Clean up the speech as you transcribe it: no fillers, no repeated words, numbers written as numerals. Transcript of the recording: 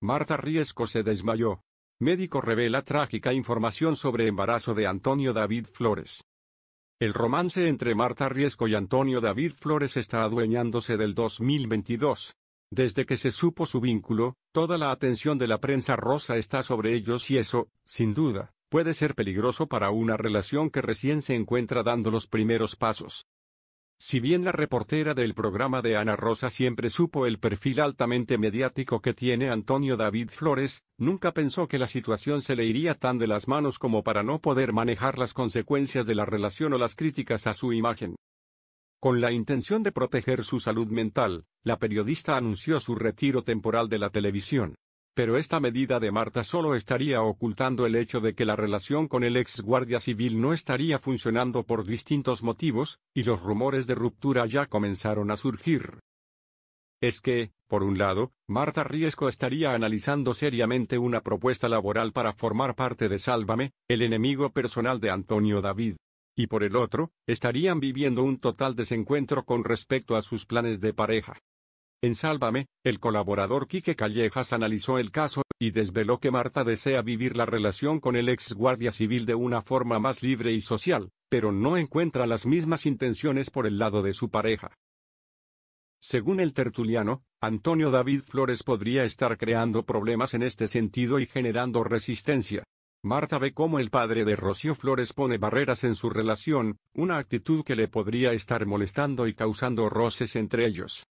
Marta Riesco se desmayó. Médico revela trágica información sobre embarazo de Antonio David Flores. El romance entre Marta Riesco y Antonio David Flores está adueñándose del 2022. Desde que se supo su vínculo, toda la atención de la prensa rosa está sobre ellos y eso, sin duda, puede ser peligroso para una relación que recién se encuentra dando los primeros pasos. Si bien la reportera del programa de Ana Rosa siempre supo el perfil altamente mediático que tiene Antonio David Flores, nunca pensó que la situación se le iría tan de las manos como para no poder manejar las consecuencias de la relación o las críticas a su imagen. Con la intención de proteger su salud mental, la periodista anunció su retiro temporal de la televisión. Pero esta medida de Marta solo estaría ocultando el hecho de que la relación con el ex guardia civil no estaría funcionando por distintos motivos, y los rumores de ruptura ya comenzaron a surgir. Es que, por un lado, Marta Riesco estaría analizando seriamente una propuesta laboral para formar parte de Sálvame, el enemigo personal de Antonio David. Y por el otro, estarían viviendo un total desencuentro con respecto a sus planes de pareja. En Sálvame, el colaborador Quique Callejas analizó el caso, y desveló que Marta desea vivir la relación con el ex guardia civil de una forma más libre y social, pero no encuentra las mismas intenciones por el lado de su pareja. Según el tertuliano, Antonio David Flores podría estar creando problemas en este sentido y generando resistencia. Marta ve cómo el padre de Rocío Flores pone barreras en su relación, una actitud que le podría estar molestando y causando roces entre ellos.